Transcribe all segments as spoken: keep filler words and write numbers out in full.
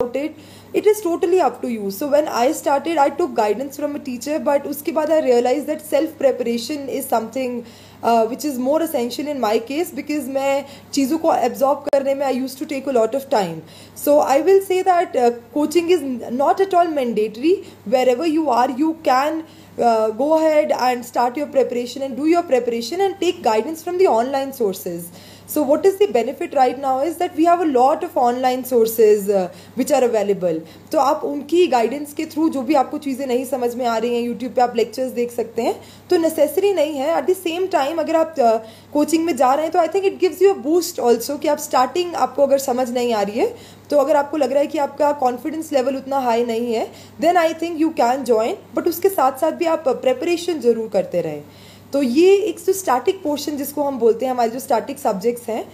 it, it is totally up to you. So when I started, I took guidance from a teacher, but uske baad I realized that self preparation is something uh, which is more essential in my case, because मैं चीज़ों को absorb करने में I used to take a lot of time. So I will say that uh, coaching is not at all mandatory. Wherever you are, you can uh, go ahead and start your preparation and do your preparation and take guidance from the online sources. So what is the benefit right now is that we have a lot of online sources uh, which are available. तो आप उनकी guidance के through जो भी आपको चीज़ें नहीं समझ में आ रही हैं, YouTube पे आप lectures देख सकते हैं. तो necessary नहीं है. At the same time अगर आप uh, coaching में जा रहे हैं तो I think it gives you a boost also कि आप starting आपको अगर समझ नहीं आ रही है, तो अगर आपको लग रहा है कि आपका confidence level उतना high नहीं है, then I think you can join. But उसके साथ साथ भी आप preparation ज़रूर करते रहें. तो ये एक जो स्टैटिक पोर्शन जिसको हम बोलते हैं, हमारे जो स्टैटिक सब्जेक्ट्स हैं,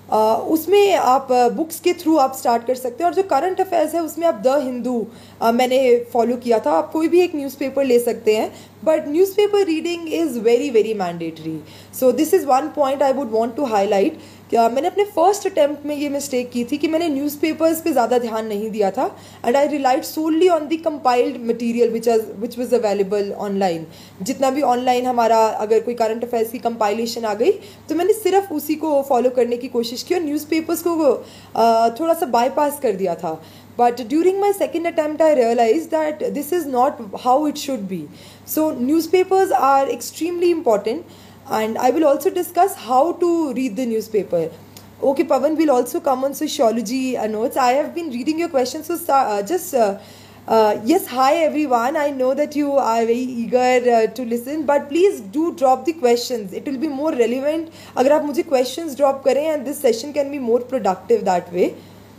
उसमें आप बुक्स के थ्रू आप स्टार्ट कर सकते हैं. और जो करंट अफेयर्स है उसमें आप द हिंदू मैंने फॉलो किया था. आप कोई भी एक न्यूज़पेपर ले सकते हैं, but newspaper reading is very very mandatory. So this is one point I would want to highlight. क्या मैंने अपने फर्स्ट अटैम्प्ट में ये मिस्टेक की थी कि मैंने न्यूज़पेपर्स पे ज़्यादा ध्यान नहीं दिया था, and I relied solely on the compiled material which which was available online. जितना भी ऑनलाइन हमारा अगर कोई करंट अफेयर्स की कंपाइलेशन आ गई तो मैंने सिर्फ उसी को फॉलो करने की कोशिश की और न्यूज़पेपर्स को uh, थोड़ा सा बाईपास कर दिया था. But during my second attempt, I realized that this is not how it should be. So newspapers are extremely important, and I will also discuss how to read the newspaper. Okay, Pawan will also come on sociology uh, notes. I have been reading your questions, so uh, just uh, uh, yes, hi everyone. I know that you are very eager uh, to listen, but please do drop the questions. It will be more relevant अगर आप मुझे questions drop करें, and this session can be more productive that way.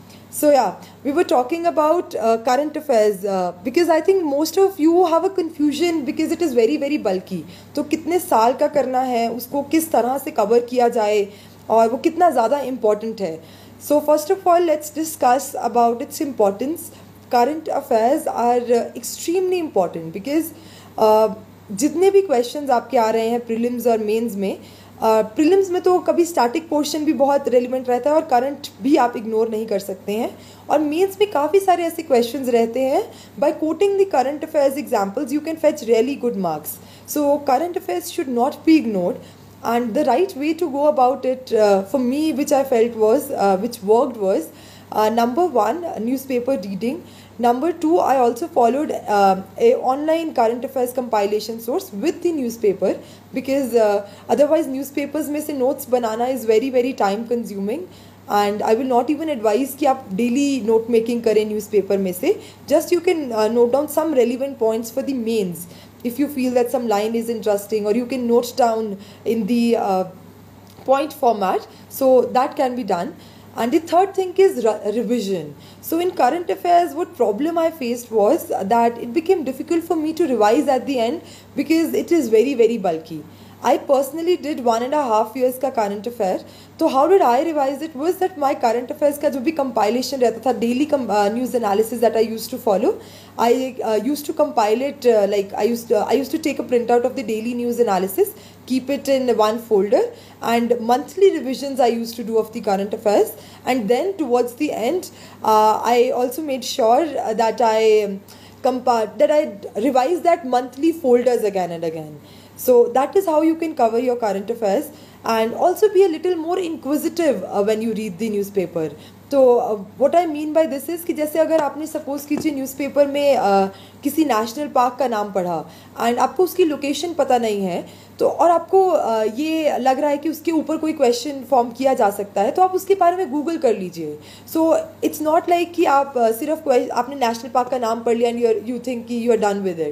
So yeah, we were talking about uh, current affairs uh, because I think most of you have a confusion because it is very very bulky. तो कितने साल का करना है, उसको किस तरह से cover किया जाए, और वो कितना ज़्यादा important है. So first of all, let's discuss about its importance. Current affairs are uh, extremely important because uh, जितने भी questions आपके आ रहे हैं prelims और mains में, प्रीलिम्स uh, में तो कभी स्टैटिक पोर्शन भी बहुत रेलिवेंट रहता है और करंट भी आप इग्नोर नहीं कर सकते हैं, और मेंस में काफ़ी सारे ऐसे क्वेश्चंस रहते हैं. By quoting the current affairs examples you can fetch really good marks. So current affairs should not be ignored, and the right way to go about it for me which I felt was which worked was number one, newspaper reading. Number two, I also followed uh, a online current affairs compilation source with the newspaper, because uh, otherwise newspapers में से notes banana is very very time consuming, and I will not even advise कि आप daily note making करें newspaper में से. Just you can uh, note down some relevant points for the mains if you feel that some line is interesting, or you can note down in the uh, point format, so that can be done. And the third thing is re- revision. So in current affairs, what problem I faced was that it became difficult for me to revise at the end because it is very very bulky. I personally did one and a half years का current affair. तो how did I revise it was that my current affairs का जो भी compilation रहता था, daily com- uh, news analysis that I used to follow, I uh, used to compile it uh, like I used to, I used to take a printout of the daily news analysis, keep it in one folder, and monthly revisions I used to do of the current affairs. And then towards the end, uh, I also made sure that I um, compa- that I revise that monthly folders again and again. So that is how you can cover your current affairs, and also be a little more inquisitive uh, when you read the newspaper. तो what I mean by this is कि जैसे अगर आपने suppose कीजिए newspaper में uh, किसी national park का नाम पढ़ा, एंड आपको उसकी लोकेशन पता नहीं है, तो और आपको uh, ये लग रहा है कि उसके ऊपर कोई क्वेश्चन फॉर्म किया जा सकता है, तो आप उसके बारे में गूगल कर लीजिए. सो इट्स नॉट लाइक कि आप uh, सिर्फ आपने नेशनल पार्क का नाम पढ़ लिया एंड यू यू थिंक कि you are done with it.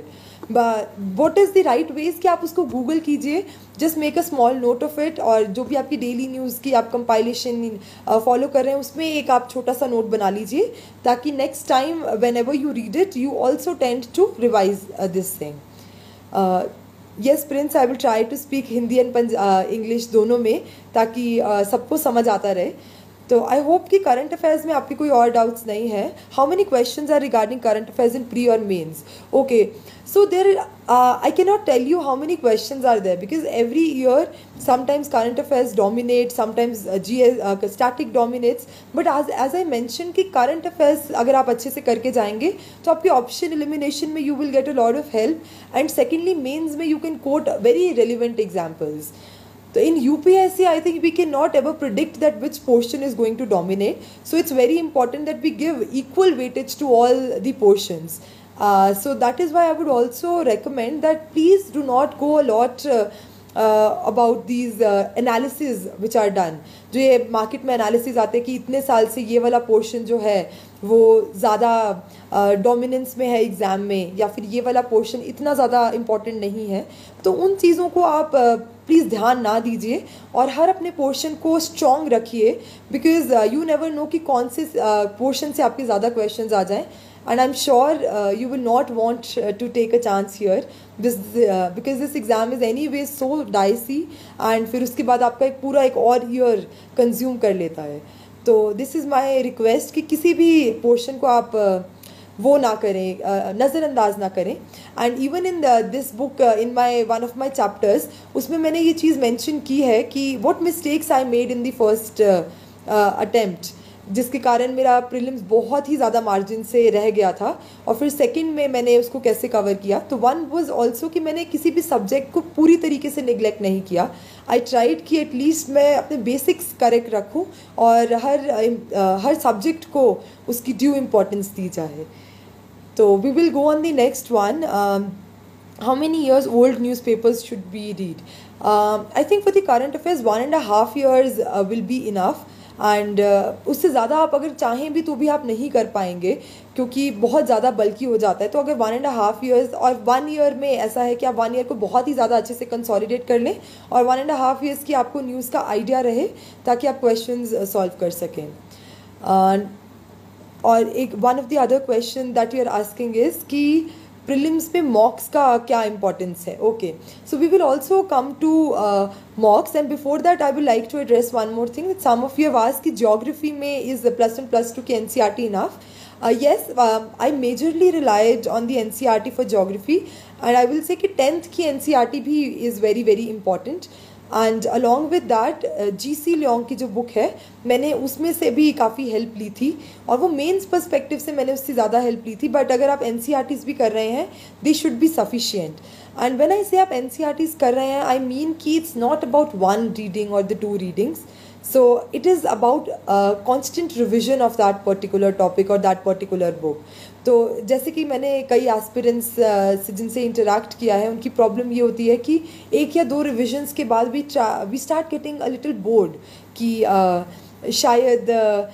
What is the right ways कि आप उसको गूगल कीजिए, just make a small note of it, और जो भी आपकी डेली न्यूज़ की आप कंपाइलेशन फॉलो कर रहे हैं उसमें एक आप छोटा सा नोट बना लीजिए, ताकि next time whenever you read it you also tend to revise this thing. Yes Prince, I will try to speak Hindi and English दोनों में, ताकि uh, सबको समझ आता रहे. तो आई होप कि करंट अफेयर्स में आपके कोई और डाउट्स नहीं है. How many questions are regarding current affairs in pre और mains? Okay, so there uh, I cannot tell you how many questions are there because every year sometimes current affairs dominate, sometimes uh, G S uh, static dominates, but as as I mentioned कि current affairs अगर आप अच्छे से करके जाएंगे तो आपके option elimination में you will get a lot of help, and secondly mains में you can quote very relevant examples. So in U P S C I think we cannot ever predict that which portion is going to dominate, so it's very important that we give equal weightage to all the portions. Uh, so that is why I would also recommend that please do not go a lot uh, uh, about these uh, analysis which are done. जो ये market में analysis आते हैं कि इतने साल से ये वाला पोर्शन जो है वो ज़्यादा डोमिनेंस uh, में है एग्ज़ाम में, या फिर ये वाला पोर्शन इतना ज़्यादा इम्पॉर्टेंट नहीं है, तो उन चीज़ों को आप प्लीज़ uh, ध्यान ना दीजिए और हर अपने पोर्शन को स्ट्रॉन्ग रखिए, बिकॉज यू नेवर नो कि कौन से पोर्शन uh, से आपके ज़्यादा क्वेश्चंस आ जाएँ. And I'm sure uh, you will not want uh, to take a chance here, this uh, because this exam is anyway so dicey, and फिर उसके बाद आपका एक पूरा एक और year consume कर लेता है. तो this is my request कि किसी भी portion को आप uh, वो ना करें, uh, नज़रअंदाज ना करें. And even in the, this book uh, in my one of my chapters उसमें मैंने ये चीज़ mention की है कि what mistakes I made in the first uh, uh, attempt, जिसके कारण मेरा प्रीलिम्स बहुत ही ज़्यादा मार्जिन से रह गया था, और फिर सेकंड में मैंने उसको कैसे कवर किया. तो वन वाज आल्सो कि मैंने किसी भी सब्जेक्ट को पूरी तरीके से निगलेक्ट नहीं किया. आई ट्राइड कि एटलीस्ट मैं अपने बेसिक्स करेक्ट रखूं और हर हर सब्जेक्ट को उसकी ड्यू इम्पोर्टेंस दी जाए. तो we will go on the next one. How many years old newspapers should be read? I think for the current affairs one and half years will be enough, and uh, उससे ज़्यादा आप अगर चाहें भी तो भी आप नहीं कर पाएंगे क्योंकि बहुत ज़्यादा बल्कि हो जाता है. तो अगर वन एंड हाफ ईयर्स और वन ईयर में ऐसा है कि आप वन ईयर को बहुत ही ज़्यादा अच्छे से कंसोलिडेट कर लें और वन एंड हाफ ईयर्स की आपको न्यूज़ का आइडिया रहे ताकि आप क्वेश्चंस सॉल्व कर सकें. uh, और एक one of the other question that you are asking is कि प्रीलिम्स में मॉक्स का क्या इंपॉर्टेंस है. Okay, so we will also come to mocks, and before that I will like to address one more thing. Some of you have asked कि geography में is plus one plus two की NCERT enough? Yes, I majorly relied on the N C R T for geography, and I will say कि tenth की NCERT भी is very very important. And along with that G C Leong की जो book है मैंने उसमें से भी काफ़ी हेल्प ली थी, और वो मेंस पर्सपेक्टिव से मैंने उससे ज़्यादा हेल्प ली थी. बट अगर आप एन सी आर टीज़ भी कर रहे हैं they should be sufficient. And when I say आप एन सी आर टीज़ कर रहे हैं आई मीन कि it's not about one reading और the two readings. So it is about constant revision of that particular topic और that particular book. तो जैसे कि मैंने कई एस्पिरेंट्स से जिनसे इंटरेक्ट किया है उनकी प्रॉब्लम ये होती है कि एक या दो रिविजन्स के बाद भी we start getting a little bored कि uh, शायद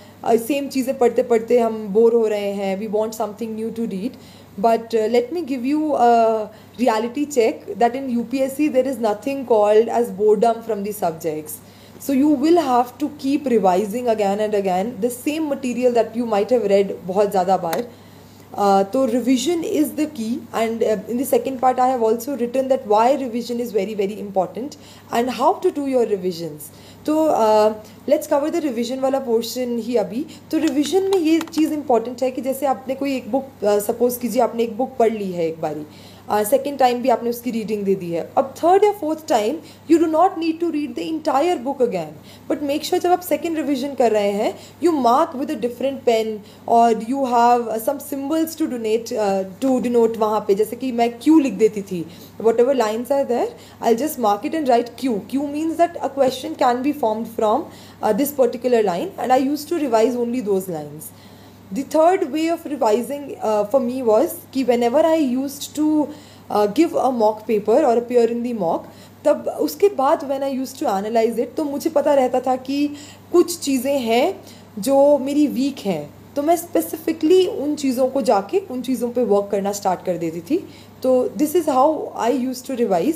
सेम uh, चीज़ें पढ़ते पढ़ते हम बोर हो रहे हैं, we want something new to read. But let me give you a reality check that in U P S C there is nothing called as boredom from the subjects. So you will have to keep revising again and again the same material that you might have read बहुत ज़्यादा बार. Uh, so revision is the key, and uh, in the second part I have also written that why revision is very very important and how to do your revisions. तो let's cover the revision वाला portion ही अभी. तो revision में ये चीज़ important है कि जैसे आपने कोई एक बुक, सपोज कीजिए आपने एक बुक पढ़ ली है एक बारी, सेकेंड uh, टाइम भी आपने उसकी रीडिंग दे दी है, अब थर्ड या fourth time you do not need to read the entire book again, but make sure जब आप सेकेंड रिविजन कर रहे हैं you mark with a different pen और you have some symbols to donate to denote वहाँ पे. जैसे कि मैं क्यू लिख देती थी, whatever lines are there I just mark it and write Q. Q means that a question can be formed from uh, this particular line, and I used to revise only those lines. The third way of revising uh, for me was कि whenever I used to uh, give a mock paper or appear in the mock, तब उसके बाद when I used to analyze it तो मुझे पता रहता था कि कुछ चीज़ें हैं जो मेरी वीक हैं, तो मैं स्पेसिफिकली उन चीज़ों को जाके उन चीज़ों पे वर्क करना स्टार्ट कर देती थी. तो this is how I use to revise.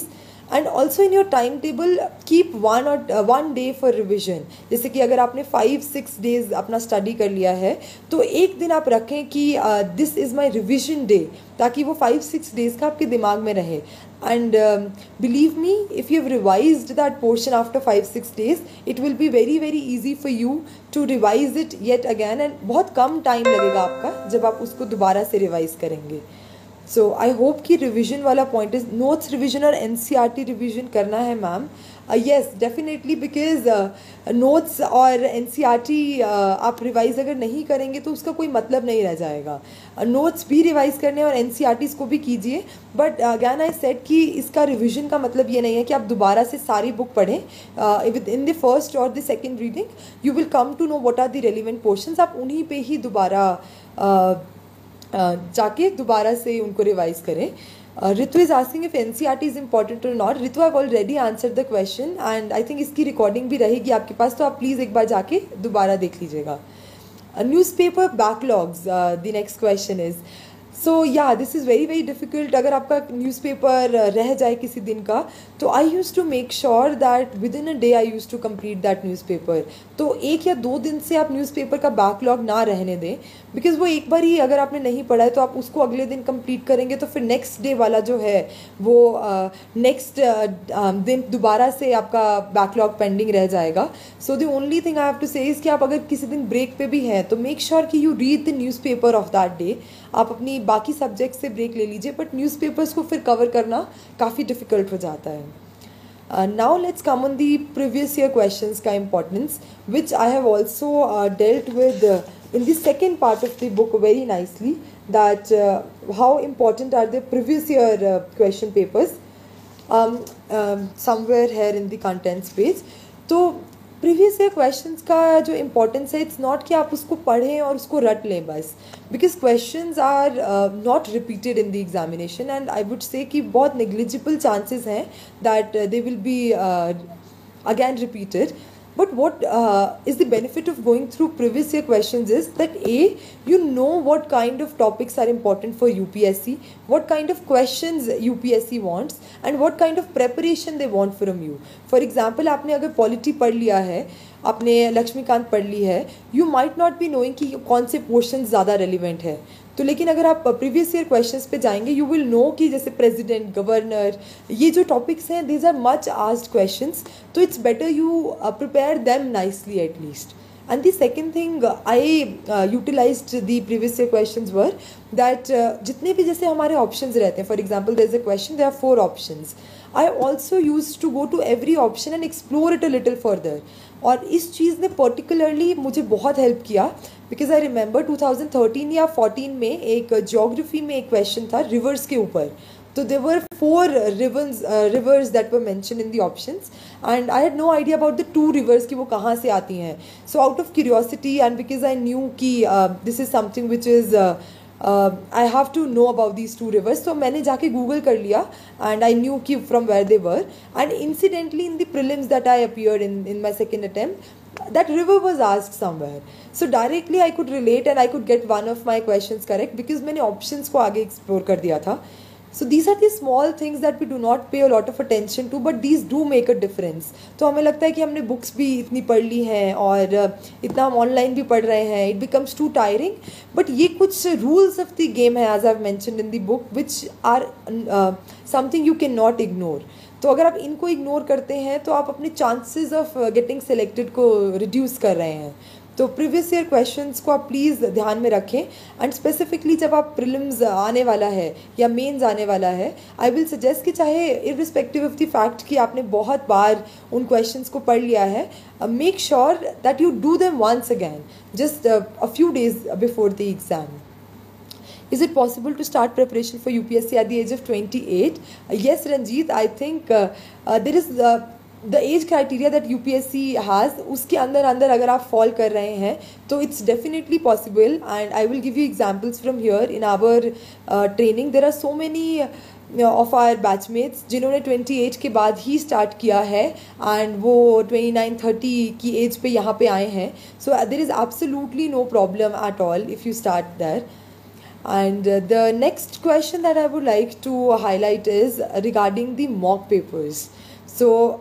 And also in your time table keep one और वन डे फॉर रिविजन. जैसे कि अगर आपने फाइव सिक्स डेज अपना स्टडी कर लिया है तो एक दिन आप रखें कि this is my revision day, ताकि वो फाइव सिक्स डेज का आपके दिमाग में रहे. And um, believe me, if you've revised that portion after five six days, it will be very very easy for you to revise it yet again, and बहुत कम time लगेगा आपका जब आप उसको दोबारा से रिवाइज करेंगे. सो आई होप कि रिविजन वाला पॉइंट इज नोट्स रिविजन और NCERT revision करना है ma'am. Yes definitely, because notes और एन सी आर टी आप रिवाइज अगर नहीं करेंगे तो उसका कोई मतलब नहीं रह जाएगा. नोट्स uh, भी रिवाइज करने और एन सी आर टीज़ को भी कीजिए, बट अगैन आई सेड कि इसका रिविजन का मतलब ये नहीं है कि आप दोबारा से सारी बुक पढ़ें. विद इन द फर्स्ट और the second reading you will come to know what are the relevant portions. आप उन्हीं पे ही दोबारा uh, uh, जाके दोबारा से उनको रिवाइज करें. Uh, Ritu is asking if N C R T is important or not. Ritu, I've already answered the question and I think इसकी recording भी रहेगी आपके पास, तो आप प्लीज़ एक बार जाके दोबारा देख लीजिएगा. uh, newspaper backlogs, uh, the next question is. So या this is very very difficult. अगर आपका न्यूज़पेपर रह जाए किसी दिन का, तो I use to make sure that within a day I use to complete that newspaper. तो एक या दो दिन से आप न्यूज़पेपर का बैकलॉग ना रहने दें, बिकॉज़ वो एक बार ही अगर आपने नहीं पढ़ा है तो आप उसको अगले दिन कंप्लीट करेंगे तो फिर नेक्स्ट डे वाला जो है वो नेक्स्ट uh, uh, दिन दोबारा से आपका बैकलॉग पेंडिंग रह जाएगा. So the only thing I have to say is कि आप अगर किसी दिन ब्रेक पे भी हैं तो मेक श्योर कि you read the newspaper of that day. आप अपनी बाकी सब्जेक्ट से ब्रेक ले लीजिए, बट न्यूज़पेपर्स को फिर कवर करना काफ़ी डिफ़िकल्ट हो जाता है. Now let's come on the previous year questions का importance, which I have also dealt with in the second part of the book very nicely, that how important are the previous year question papers somewhere here in the contents page. तो previous year questions का जो importance है, it's not कि आप उसको पढ़ें और उसको रट लें बस, because questions are not repeated in the examination and I would say कि बहुत नेग्लिजिबल चांसेस हैं that they will be again repeated. But what uh, is the benefit of going through previous year questions is that A, you know what kind of topics are important for U P S C, what kind of questions U P S C wants and what kind of preparation they want from you. For example, आपने अगर polity पढ़ लिया है, आपने लक्ष्मीकांत पढ़ ली है, you might not be knowing कि कौन से पोर्शन ज़्यादा रेलिवेंट है. तो लेकिन अगर आप प्रीवियस ईयर क्वेश्चंस पे जाएंगे यू विल नो कि जैसे प्रेसिडेंट, गवर्नर, ये जो टॉपिक्स हैं these are much asked questions, तो it's better you prepare them nicely at least. And the second thing I utilized the previous year questions were that जितने भी जैसे हमारे ऑप्शंस रहते हैं, for example there is a question, there are four options, I also use to go to every option and explore it a little further. और इस चीज़ ने पर्टिकुलरली मुझे बहुत हेल्प किया, because I remember two thousand thirteen या fourteen में एक ज्योग्राफी में एक क्वेश्चन था रिवर्स के ऊपर. तो there were four rivers rivers that were mentioned in the options and I had no idea about the two rivers कि वो कहाँ से आती हैं. So out of curiosity and because I knew कि this is something which is I have to know about these two rivers, तो मैंने जाके गूगल कर लिया एंड आई न्यू कि from where they were. And incidentally in the prelims that I appeared in in my second attempt, that river was asked somewhere. So directly I could relate and I could get one of my questions correct because मैंने options को आगे explore कर दिया था. So these are the small things that we do not pay a lot of attention to, but these do make a difference. तो हमें लगता है कि हमने books भी इतनी पढ़ ली हैं और इतना हम online भी पढ़ रहे हैं, it becomes too tiring. But ये कुछ rules of the game है, as I've mentioned in the book, which are uh, something you cannot ignore. तो अगर आप इनको इग्नोर करते हैं तो आप अपने चांसेस ऑफ गेटिंग सेलेक्टेड को रिड्यूस कर रहे हैं. तो प्रीवियस ईयर क्वेश्चंस को आप प्लीज़ ध्यान में रखें एंड स्पेसिफिकली जब आप प्रीलिम्स आने वाला है या मेंस आने वाला है, आई विल सजेस्ट कि चाहे इररिस्पेक्टिव ऑफ द फैक्ट कि आपने बहुत बार उन क्वेश्चंस को पढ़ लिया है, make sure that you do them once again just a few days before the exam. Is it possible to start preparation for U P S C at the age of twenty-eight? Uh, yes, Ranjit, I think uh, uh, there is uh, the age criteria that U P S C has. उसके अंदर अंदर अगर आप fall कर रहे हैं तो it's definitely possible and I will give you examples from here in our uh, training. There are so many of our batchmates जिन्होंने twenty-eight के बाद ही start किया है and वो twenty-nine thirty की age पे यहाँ पे आए हैं. So uh, there is absolutely no problem at all if you start there. And uh, the next question that I would like to highlight is regarding the mock papers. So,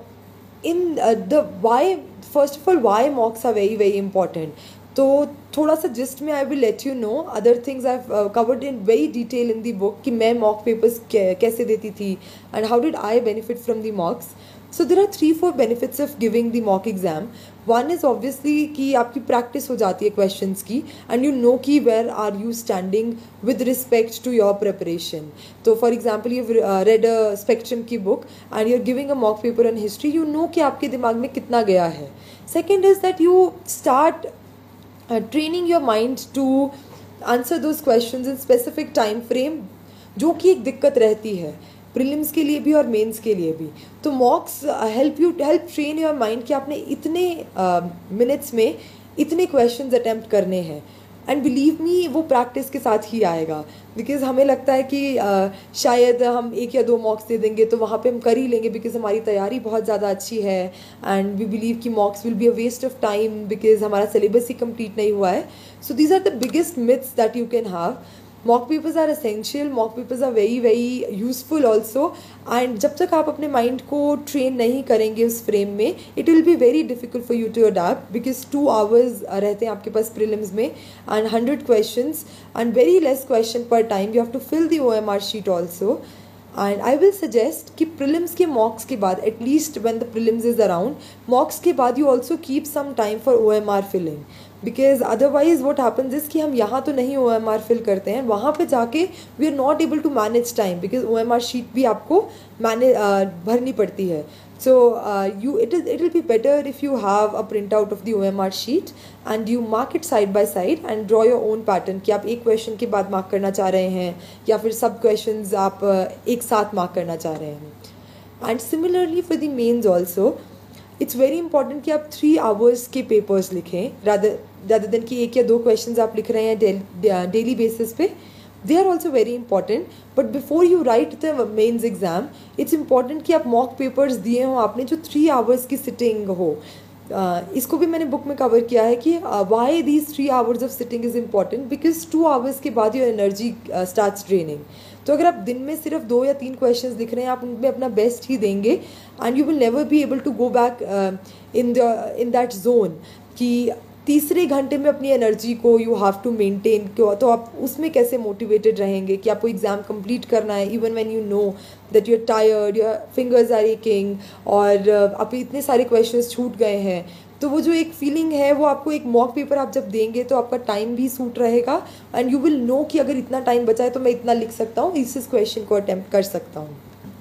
in uh, the why, first of all, why mocks are very very important. तो थोड़ा सा gist में I will let you know other things I covered in very detail in the book कि मैं mock papers कैसे देती थी and how did I benefit from the mocks. So there are three four benefits of giving the mock exam. One is obviously कि आपकी practice हो जाती है क्वेश्चंस की एंड यू नो कि where are you standing with respect to your preparation. तो for example you read a spectrum की book and you are giving a mock paper on history, you know कि आपके दिमाग में कितना गया है. Second is that you start Uh, training your mind to answer those questions in specific time frame, जो कि एक दिक्कत रहती है प्रीलिम्स के लिए भी और मेंस के लिए भी. तो mocks help you help train your mind कि आपने इतने मिनट्स uh, में इतने क्वेश्चंस अटेम्प्ट करने हैं. एंड बिलीव मी वो प्रैक्टिस के साथ ही आएगा, बिकॉज हमें लगता है कि uh, शायद हम एक या दो मॉक्स दे देंगे तो वहाँ पे हम कर ही लेंगे बिकॉज हमारी तैयारी बहुत ज़्यादा अच्छी है. एंड वी बिलीव कि mocks will be a waste of time because हमारा सिलेबस ही कंप्लीट नहीं हुआ है. So these are the biggest myths that you can have. Mock papers are essential, mock papers are very very useful also. And जब तक आप अपने mind को ट्रेन नहीं करेंगे उस फ्रेम में, it will be very difficult for you to adapt because two hours रहते हैं आपके पास प्रीलिम्स में and hundred questions and very less question पर time. You have to fill the O M R sheet also. And I will suggest कि prelims के mocks के बाद, at least when the prelims is around, mocks के बाद you also keep some time for O M R filling. Because otherwise what happens is कि हम यहाँ तो नहीं ओ एम आर फिल करते हैं, वहाँ पे जाके we are not able to manage time because O M R sheet भी आपको मैनेज भरनी पड़ती है. So you it is it will be better if you have a print out of the O M R sheet and you mark it side by side and draw your own pattern कि आप एक question के बाद mark करना चाह रहे हैं या फिर सब क्वेश्चन आप uh, एक साथ मार्क करना चाह रहे हैं. And similarly for the mains also it's very important कि आप थ्री आवर्स के पेपर्स लिखें रादर रादर देन कि एक या दो क्वेश्चंस आप लिख रहे हैं डेली बेसिस पे. They are also very important, but before you write the mains exam it's important कि आप मॉक पेपर्स दिए हों आपने जो थ्री आवर्स की सिटिंग हो. Uh, इसको भी मैंने बुक में कवर किया है कि why these three hours of sitting is important because two hours के बाद योर एनर्जी स्टार्ट्स ड्रेनिंग. तो अगर आप दिन में सिर्फ दो या तीन क्वेश्चंस लिख रहे हैं, आप उनमें अपना बेस्ट ही देंगे and you will never be able to go back in the in that zone कि तीसरे घंटे में अपनी एनर्जी को यू हैव टू मेंटेन. तो आप उसमें कैसे मोटिवेटेड रहेंगे कि आपको एग्ज़ाम कंप्लीट करना है even when you know that you are tired, your fingers are aching और आप इतने सारे क्वेश्चंस छूट गए हैं. तो वो जो एक फीलिंग है वो आपको एक मॉक पेपर आप जब देंगे तो आपका टाइम भी सूट रहेगा एंड यू विल नो कि अगर इतना टाइम बचा है तो मैं इतना लिख सकता हूँ, इस इस क्वेश्चन को अटैम्प्ट कर सकता हूँ.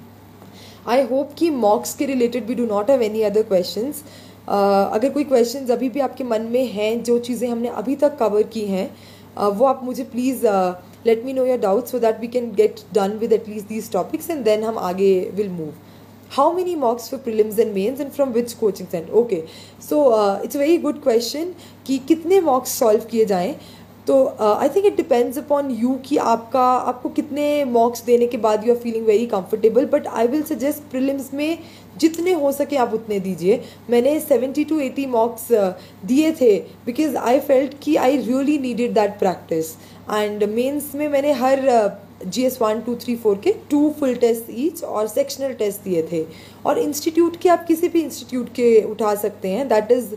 आई होप कि मॉक्स के related we do not have any other questions. अगर कोई क्वेश्चंस अभी भी आपके मन में हैं, जो चीज़ें हमने अभी तक कवर की हैं, uh, वो आप मुझे please let me know your doubts so that we can get done with at least these topics and then हम आगे will move. How many mocks for prelims and mains and from which coaching center? Okay, so uh, it's a very good question कि कितने mocks solve किए जाएं. तो I think it depends upon you कि आपका आपको कितने मॉक्स देने के बाद you are feeling very comfortable. But I will suggest prelims में जितने हो सके आप उतने दीजिए. मैंने सेवेंटी टू एटी मॉक्स दिए थे बिकॉज आई फेल्ट कि I really needed that practice. And mains में मैंने हर G S one two three four के टू फुल टेस्ट ईच और सेक्शनल टेस्ट दिए थे. और इंस्टीट्यूट के आप किसी भी इंस्टीट्यूट के उठा सकते हैं. That is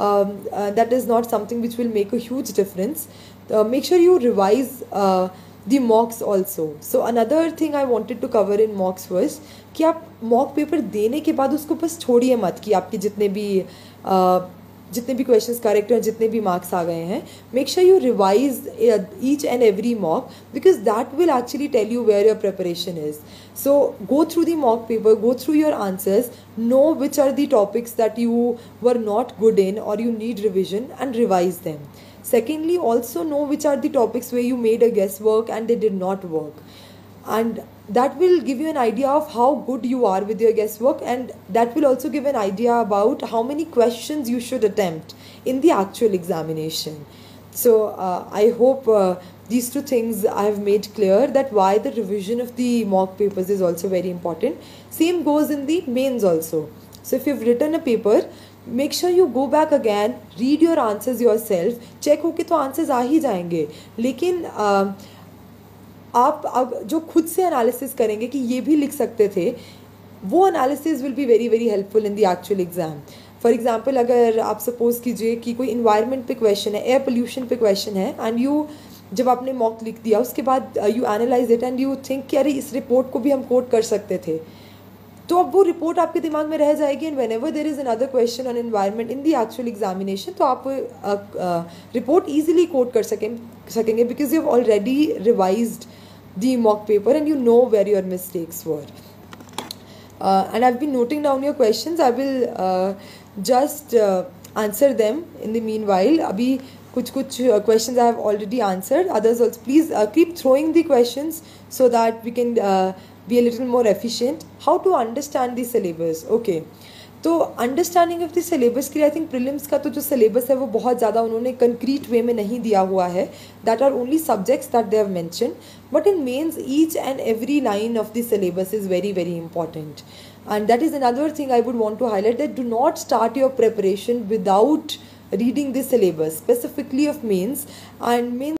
that is not something which will make a huge difference. Uh, make sure you revise uh, the mocks also. So another thing I wanted to cover in mocks was कि आप mock paper देने के बाद उसको बस छोड़िए मत कि आपके जितने भी uh, जितने भी क्वेश्चंस करेक्ट हैं, जितने भी मार्क्स आ गए हैं. Make sure you revise each and every mock because that will actually tell you where your preparation is. So go through the mock paper, go through your answers, know which are the topics that you were not good in और you need revision and revise them. Secondly, also know which are the topics where you made a guesswork and they did not work. And that will give you an idea of how good you are with your guesswork, and that will also give an idea about how many questions you should attempt in the actual examination. So uh, I hope uh, these two things I have made clear, that why the revision of the mock papers is also very important. Same goes in the mains also. So if you've written a paper, make sure you go back again, read your answers yourself. Check होके तो answers आ ही जाएंगे, लेकिन आप अब जो खुद से analysis करेंगे कि ये भी लिख सकते थे, वो analysis will be very very helpful in the actual exam. For example, अगर आप सपोज कीजिए कि कोई इन्वायरमेंट पे क्वेश्चन है, एयर पोल्यूशन पे क्वेश्चन है, एंड यू जब आपने मॉक लिख दिया उसके बाद you analyze it and you think कि अरे इस रिपोर्ट को भी हम कोट कर सकते थे, तो अब वो रिपोर्ट आपके दिमाग में रह जाएगी. And whenever there is another question on environment in the actual examination, तो आप रिपोर्ट ईजिली कोट कर सकें सकेंगे because you have already revised the mock paper and you know where your mistakes were. And I have been noting down your questions. I will just answer them in the meanwhile. अभी कुछ कुछ questions I have already answered. Others also please keep throwing the questions so that we can uh, be a little more efficient. How to understand the syllabus? Okay, तो understanding of the syllabus के लिए I think prelims का तो जो syllabus है वो बहुत ज़्यादा उन्होंने कंक्रीट वे में नहीं दिया हुआ है. That are only subjects that they have mention, but in mains each and every line of the syllabus is very very important. And that is another thing I would want to highlight, that do not start your preparation without reading the syllabus, specifically of mains. And mains